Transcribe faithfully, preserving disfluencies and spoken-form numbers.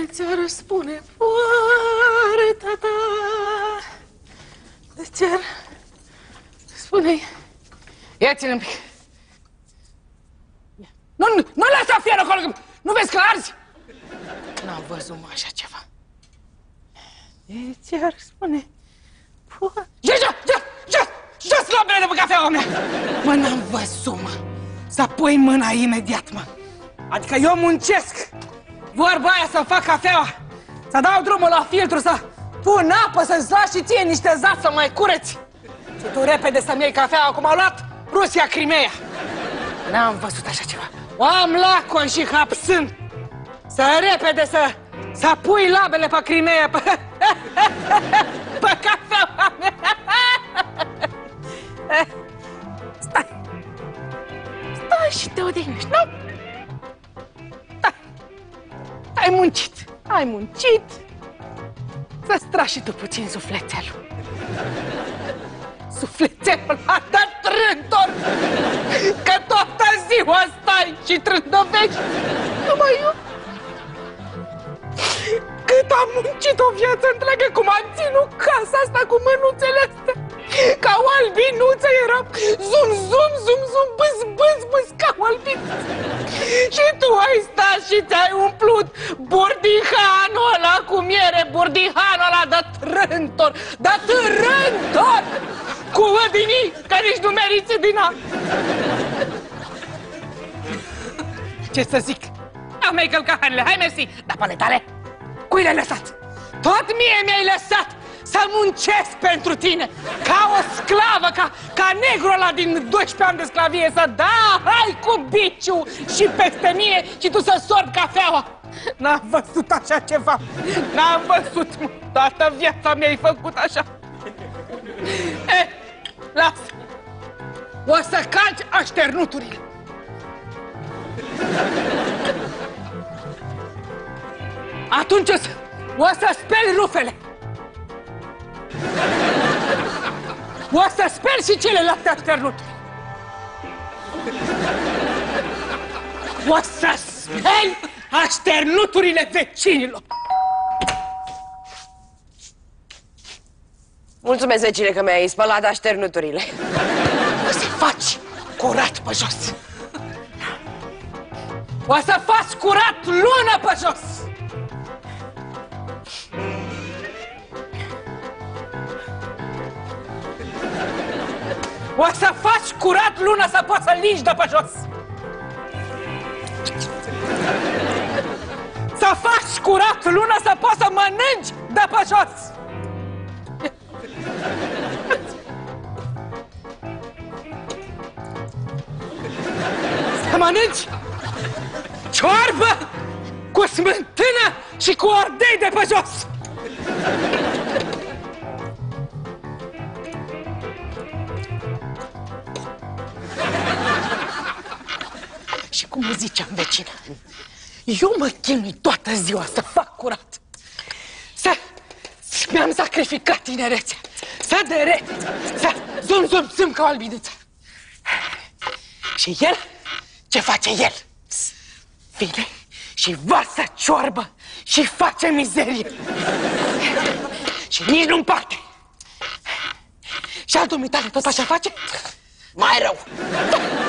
ți-ar spune poarta ta. Ți-ar spune-i. Ia-ți-l un pic. Nu, nu, nu lăsa fierul acolo, nu vezi că arzi? N-am văzut mă așa ceva. Ți-ar spune poarta. Jos, jos, jos, jos, jos labele de pe cafeaua mea. Mă, n-am văzut, mă. Să pui mâna imediat, mă. Adică eu muncesc. Vorba aia să fac cafeaua, să dau drumul la filtru, să pun apă, să-ți lași și ție niște zați să mai cureți. Și tu repede să-mi iei cafeaua, cum a luat Rusia Crimea. N-am văzut așa ceva. O am lacon și hapsân. Să repede să, să pui labele pe Crimea, pe, pe cafeaua mea. Stai. Stai și te odihnești, nu? Ai muncit, ai muncit, să-ți tragi și tu puțin sufletelul. Sufletelul a dat trântor, că toată ziua stai și trândovești. Numai eu. Cât am muncit o viață întreagă, cum am ținut casa asta cu mânuțele astea. Ca o albinuță eram, zum, zum, zum, zum, bâz, bâz, bâz, ca o albinuță. Și tu ai stat și ți-ai umplut burdihanul ăla cu miere, burdihanul ăla de trântor, de trântor, cu vădinii, că nici nu meriți din a. Ce să zic? Am mai călcat hainele, hai mersi, dar paletale, cui le-ai lăsat? Tot mie mi-ai lăsat să muncesc pentru tine, ca o sclavă, ca, ca negru ăla din doisprezece ani de sclavie, să da, hai cu biciu și peste mine și tu să sorbi cafeaua. N-am văzut așa ceva, n-am văzut, mă. Toată viața mi-ai făcut așa. Eh, lasă, o să calci așternuturile. Atunci o să, o să speli rufele. O să speli și celelalte așternuturi. O să speli așternuturile vecinilor. Mulțumesc, vecine, că mi-ai spălat așternuturile. O să faci curat pe jos. O să faci curat lună pe jos. O să faci curat luna să poți să lingi de pe jos. Să faci curat luna să poți să mănânci de pe jos. Să mănânci ciorbă cu smântână și cu ardei de pe jos. Și cum îmi ziceam, vecină, eu mă chinui toată ziua să fac curat, să mi-am sacrificat tinerețea, să deret, să zum, zum, zum ca o albinuță. Și el, ce face el? Vine și varsă ciorbă și face mizerie. Și nici nu împarte. Și al dumitale tot așa face? Mai rău.